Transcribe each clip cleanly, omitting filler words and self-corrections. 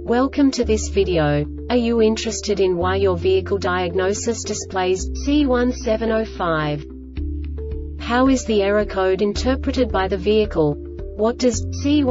Welcome to this video. Are you interested in why your vehicle diagnosis displays C1705? How is the error code interpreted by the vehicle? What does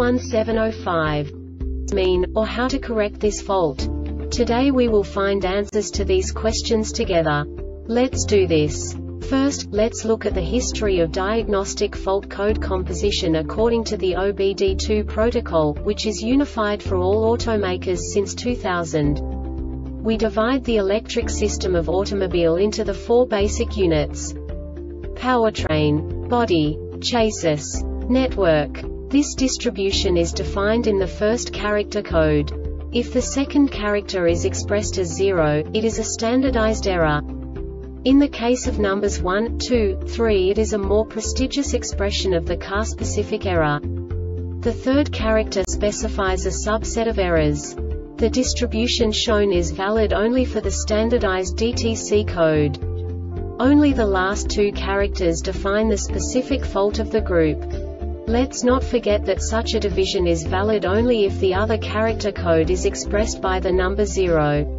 C1705 mean, or how to correct this fault? Today we will find answers to these questions together. Let's do this. First, let's look at the history of diagnostic fault code composition according to the OBD2 protocol, which is unified for all automakers since 2000. We divide the electric system of automobile into the four basic units: powertrain, body, chassis, network. This distribution is defined in the first character code. If the second character is expressed as 0, it is a standardized error. In the case of numbers 1, 2, 3, it is a more prestigious expression of the car-specific error. The third character specifies a subset of errors. The distribution shown is valid only for the standardized DTC code. Only the last two characters define the specific fault of the group. Let's not forget that such a division is valid only if the other character code is expressed by the number 0.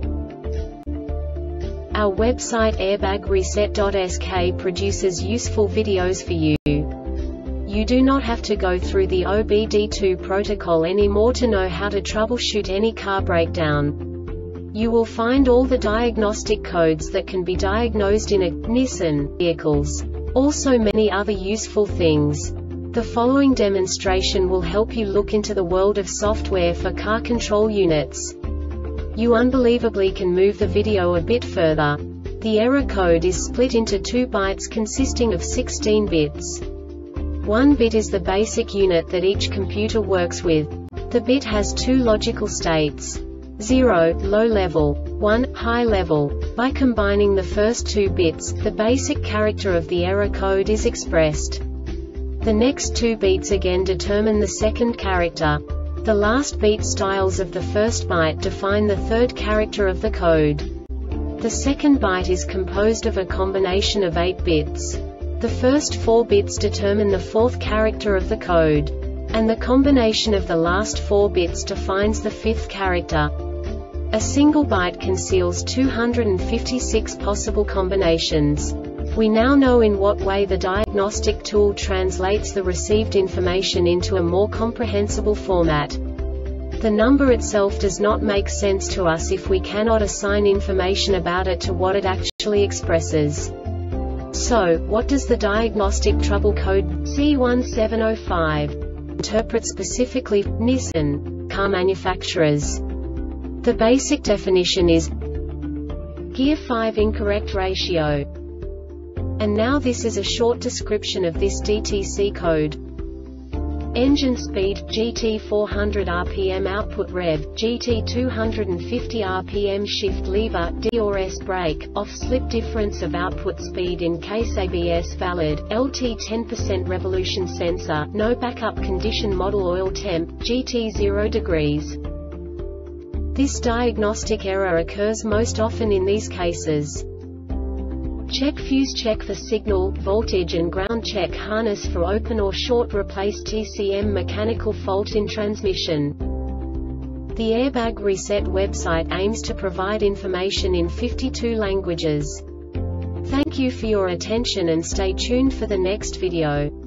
Our website airbagreset.sk produces useful videos for you. You do not have to go through the OBD2 protocol anymore to know how to troubleshoot any car breakdown. You will find all the diagnostic codes that can be diagnosed in a Nissan vehicles. Also many other useful things. The following demonstration will help you look into the world of software for car control units. You unbelievably can move the video a bit further. The error code is split into 2 bytes consisting of 16 bits. 1 bit is the basic unit that each computer works with. The bit has 2 logical states: 0, low level, 1, high level. By combining the first 2 bits, the basic character of the error code is expressed. The next 2 beats again determine the second character. The last beat styles of the first byte define the third character of the code. The second byte is composed of a combination of 8 bits. The first 4 bits determine the fourth character of the code. And the combination of the last 4 bits defines the fifth character. A single byte conceals 256 possible combinations. We now know in what way the diagnostic tool translates the received information into a more comprehensible format. The number itself does not make sense to us if we cannot assign information about it to what it actually expresses. So, what does the diagnostic trouble code C1705 interpret specifically for Nissan car manufacturers? The basic definition is Gear 5 incorrect ratio. And now this is a short description of this DTC code. Engine speed, GT 400 rpm output rev, GT 250 rpm shift lever, D or S brake, off slip difference of output speed in case ABS valid, LT 10% revolution sensor, no backup condition model oil temp, GT 0 degrees. This diagnostic error occurs most often in these cases: check fuse, check for signal, voltage and ground, check harness for open or short, replace TCM, mechanical fault in transmission. The Airbag Reset website aims to provide information in 52 languages. Thank you for your attention and stay tuned for the next video.